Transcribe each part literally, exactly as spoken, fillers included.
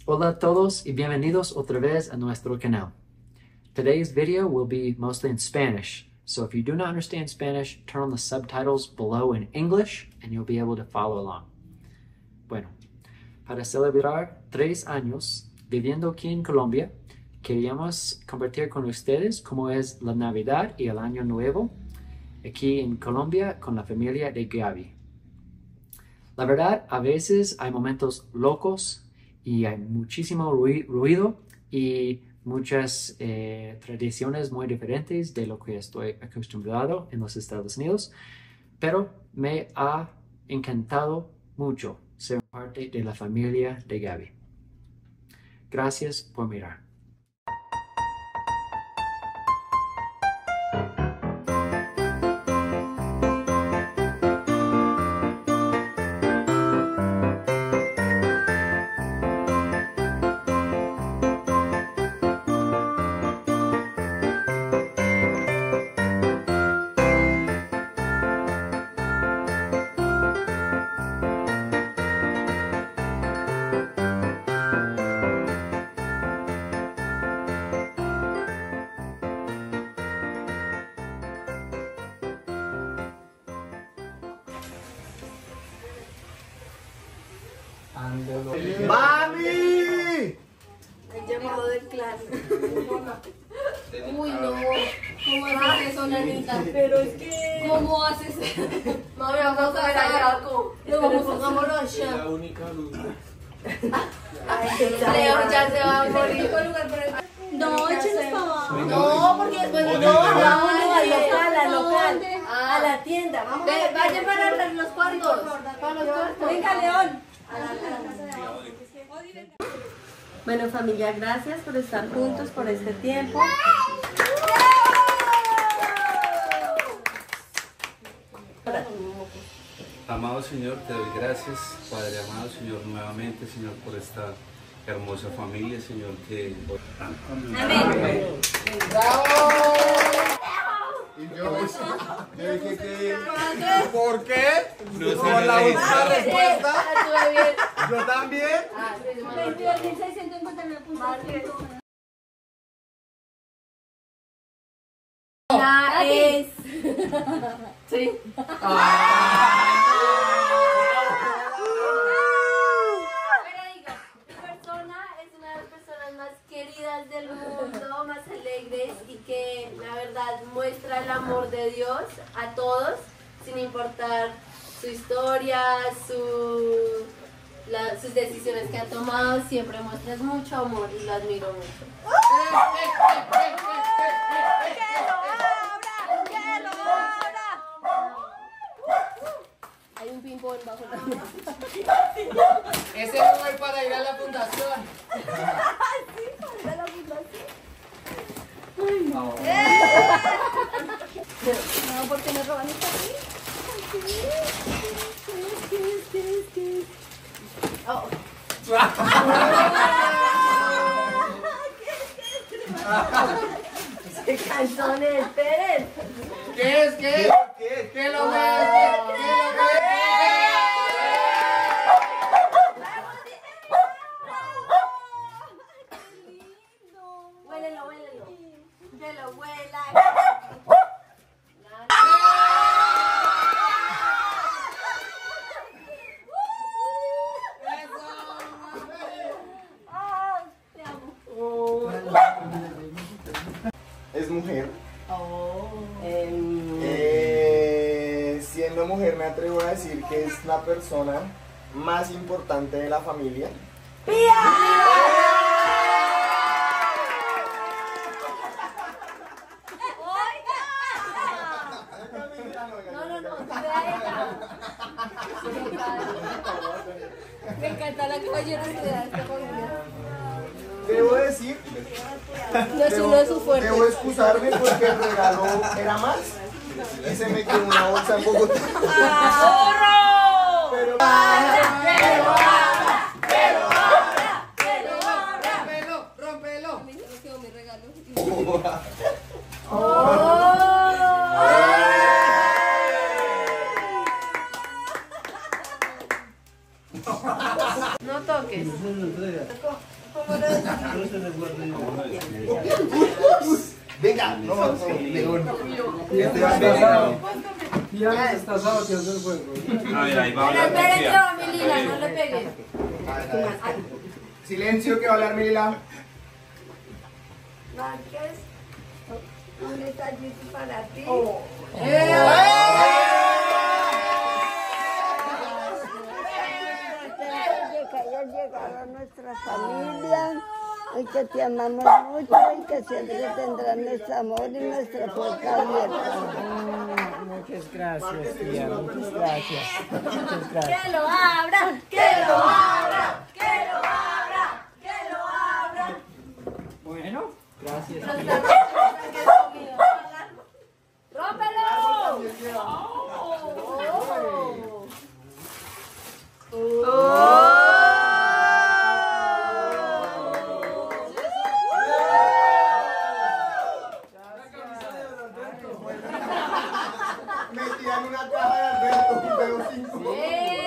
Hola a todos y bienvenidos otra vez a nuestro canal. Today's video will be mostly in Spanish, so if you do not understand Spanish, turn on the subtitles below in English and you'll be able to follow along. Bueno, para celebrar tres años viviendo aquí en Colombia, queríamos compartir con ustedes cómo es la Navidad y el Año Nuevo aquí en Colombia con la familia de Gaby. La verdad, a veces hay momentos locos y hay muchísimo ruido y muchas eh, tradiciones muy diferentes de lo que estoy acostumbrado en los Estados Unidos, pero me ha encantado mucho ser parte de la familia de Gaby. Gracias por mirar. ¡Mami! El llamado del clan. Uy, no. ¿Cómo haces eso, nanita? Pero es que... ¿Cómo haces eso? Mami, vamos a ver a Jaco. Lo vamos a pongámoslo allá. La única luz. Leo ya se va a morir. No, échenos para abajo. No, porque después de no, vámonos al local, al local. A la tienda. Vamos. Vayan para los cuartos. Para los cuartos. Venga, León. Bueno, familia, gracias por estar juntos por este tiempo. Amado Señor, te doy gracias, Padre amado Señor, nuevamente, Señor, por esta hermosa familia, Señor, que... Amén. ¡Bravo! Y yo, yo dije que... ¿Por qué? No Por la última respuesta. bien. Yo también. veintidós mil seiscientos cincuenta y nueve puntos. La es. Sí. Queridas del mundo, más alegres y que la verdad muestra el amor de Dios a todos, sin importar su historia, su, la, sus decisiones que ha tomado, siempre muestras mucho amor y lo admiro mucho. Hay un ping-pong bajo la mesa. Ese no es para ir a la fundación. Sí, para ir a la fundación. No. No, porque me roban esta aquí. ¿Qué es? ¿Qué es? ¿Qué es? Oh. ¡Qué canzones! ¡Esperen! ¿Qué es? ¿Qué es? ¿Qué? ¿Qué lo ves? ¿Qué lo ves? Huélelo, huélelo. Que lo huela. Te amo. Es mujer. Oh. Eh, siendo mujer me atrevo a decir que es la persona más importante de la familia. No, no, no, me encanta la caballerosidad de esta familia. Debo decir, No es uno de sus fuertes. debo excusarme porque el regalo era más y se me quedó una bolsa en Bogotá. ¡Zorro! Pero, ¡Pero ahora! ¡Pero ahora! ¡Pero ahora! ¡Rómpelo! ¡Rómpelo! A mí se me quedó mi regalo. No toques. Venga, no, no, León. Ya está sábado que hacer el juego. A ver, ahí va a Pero hablar. espere, Sofía. no, mi Lila, no le pegues. Silencio, que va a hablar Milila. Márquez, un detallito para ti. Que hayas llegado a nuestra familia y que te amamos mucho y que siempre tendrás nuestro amor y nuestra puerta abierta. Muchas gracias, tía. Muchas gracias. Muchas gracias. Que lo abra, que lo abra, que lo abra, que lo abra. Bueno, gracias. ¡Rómpelo! Metida en una caja de Alberto, veo cinco.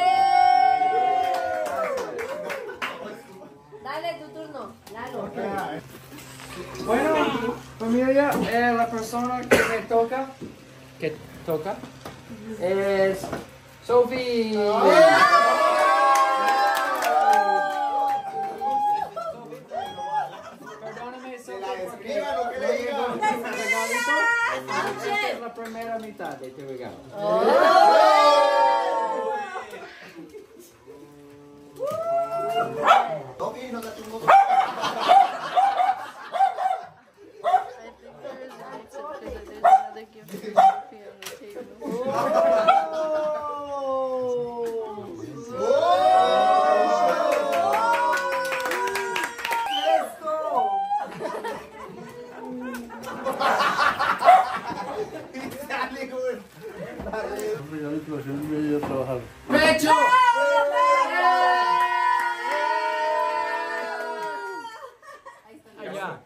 Dale tu turno, Lalo. Bueno, familia, eh, la persona que me toca, que toca, es Sophie. Perdóname, Se la Sophie, describa lo que le diga. regalito. Esta es la primera mitad de tu regalo. Sophie, no te tengo. ¡Pecho! Allá.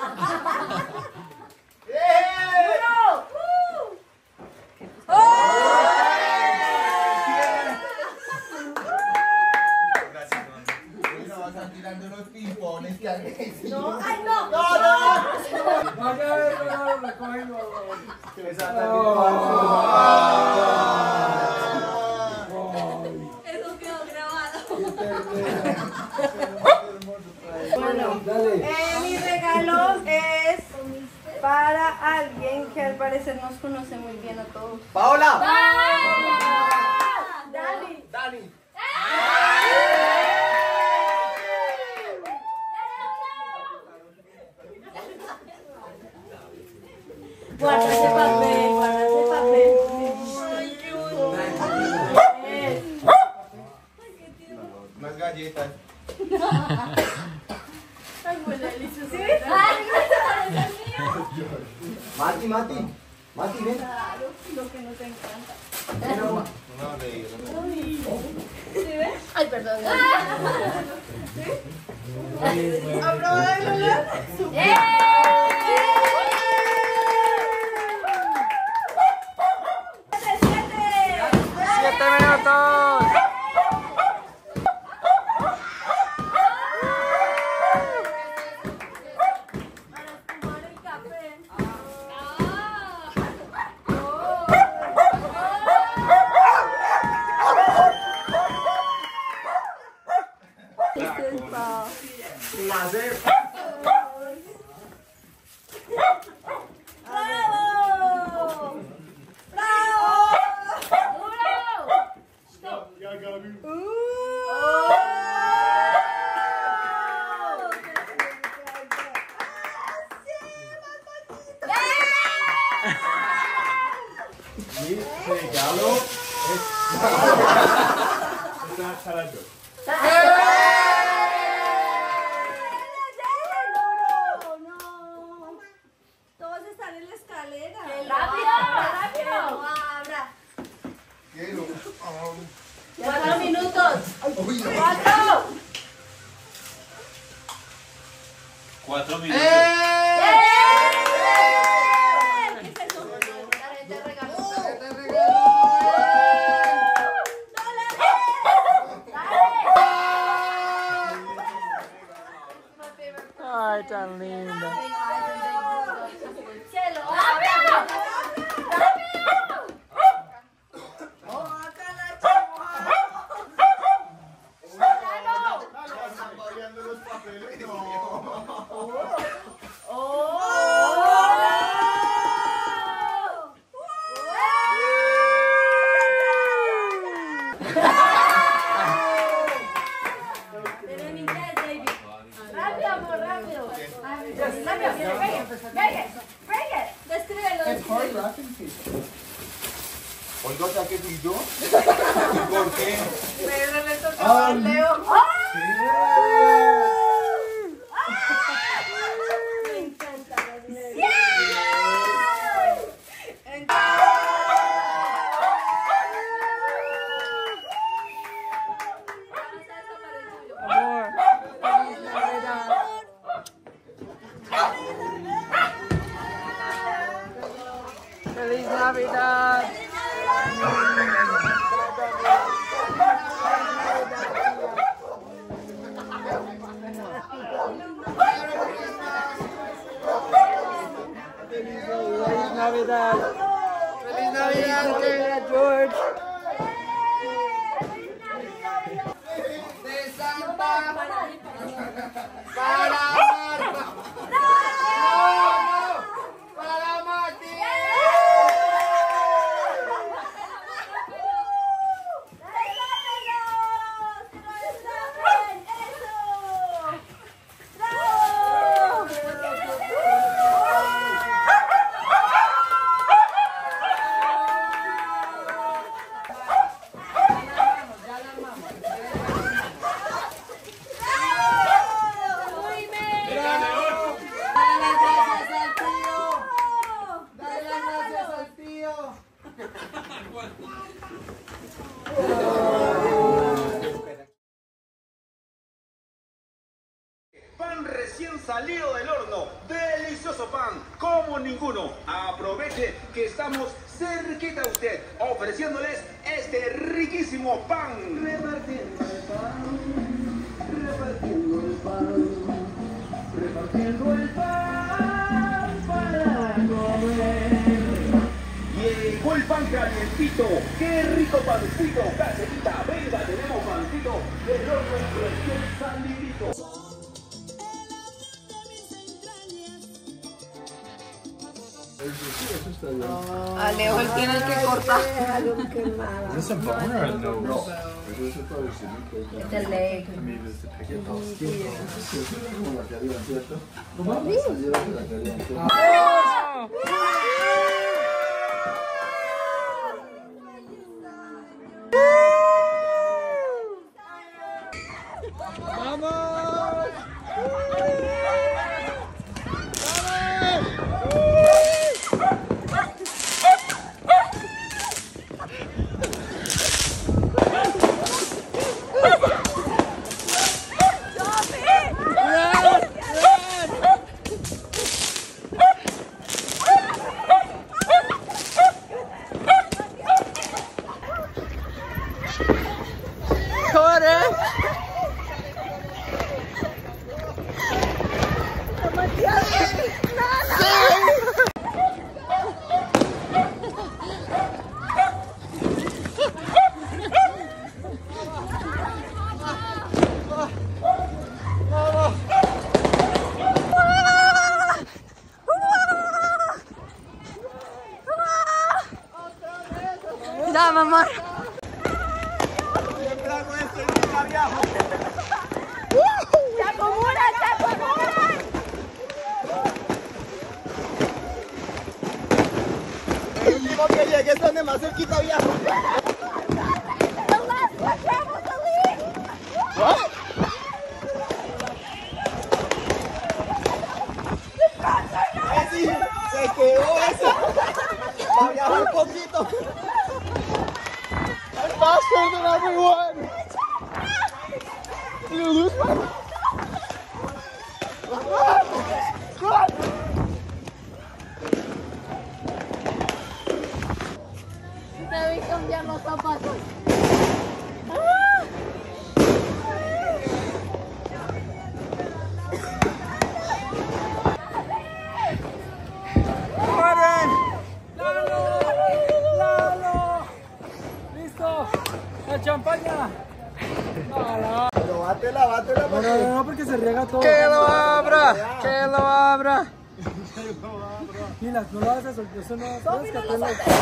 No, están tirando unos pimpones que agresivos. No, ay no. No, no. No, no, no, no, cogimos. Que les atan pimpones. Eso quedó grabado. Bueno, eh, mi regalo es para alguien que al parecer nos conoce muy bien a todos. Paola. Dani. Dani. Guarda ese papel, guarda ese papel. Unas galletas. Ay, huele delicioso. Mati, Mati. Mati, ven. Claro, lo que nos encanta. No, Ay, perdón. ¿Aprobada, Lola? ¡Eh! ¡Siete minutos! Para tomar el café. Este es pa- placer. ¡Bravo! ¡Bravo! Mi regalo es una charallo. No. Todos están en la escalera. ¡Rápido! ¡Rápido! Abra. Quiero. Cuatro minutos. Uy, no. ¡Cuatro! Cuatro minutos. Ay, tan linda. ¡Cielo! ¡Rápido! Están pagando los papeles. No. Rápido, amor, rápido. Rápido, bring it, bring it, bring it. Descríbelo, descríbelo. Oiga, ¿saqué fui yo? ¿Por qué? Pero le tocó a Leo. Me encanta. Amor, feliz Navidad. Feliz Navidad. Feliz Navidad. Feliz Navidad, querida George. De Santa para Marta. No, no, para Mati. Pan recién salido del horno, delicioso pan, como ninguno. Aproveche que estamos cerquita a usted, ofreciéndoles este riquísimo pan. Repartiendo el pan, repartiendo el pan, repartiendo el pan para comer. Llegó el pan calientito, qué rico pancito, caserita, venga, tenemos pancito del horno recién salidito. A Leo él tiene que cortar. Is this a bone or a nose? No, pero eso es para el cinito. It's a leg. I mean, is the picket bone? Como la que arriba, ¿cierto? Llévate la que arriba, ¿cierto? Ya, mamá. ¡Chacomura, Chacomura! El último que llegue es donde más cerquita viajo. Sí, se quedó eso. Va a viajar un poquito. I'm faster than everyone. You lose one? Debí cambiar los lávátela. No, no, no, no, porque se riega todo. ¡Que lo abra! ¡Que lo abra! Mira, no lo haces, eso no haces. Tommy, no lo que sueltes.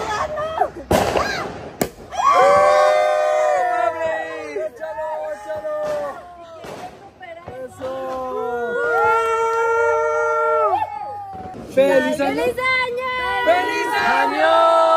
¡Échalo, échalo! ¡Eso! ¡Feliz año! ¡Feliz año! ¡Feliz año!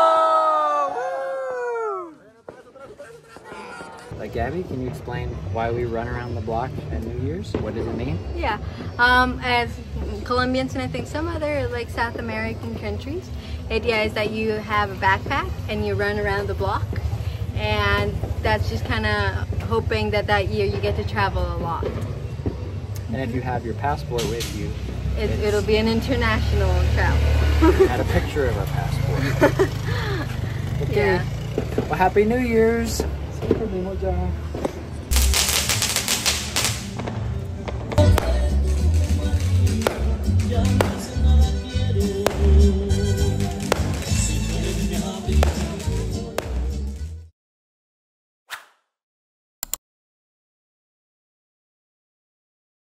Like Gabby, can you explain why we run around the block at New Year's? What does it mean? Yeah, um, as Colombians and I think some other like South American countries, the idea is that you have a backpack and you run around the block, and that's just kind of hoping that that year you get to travel a lot. And if you have your passport with you, It, it's- it'll be an international travel. add a picture of our passport. Okay. Yeah. Well, Happy New Year's! Sí, perdimos ya.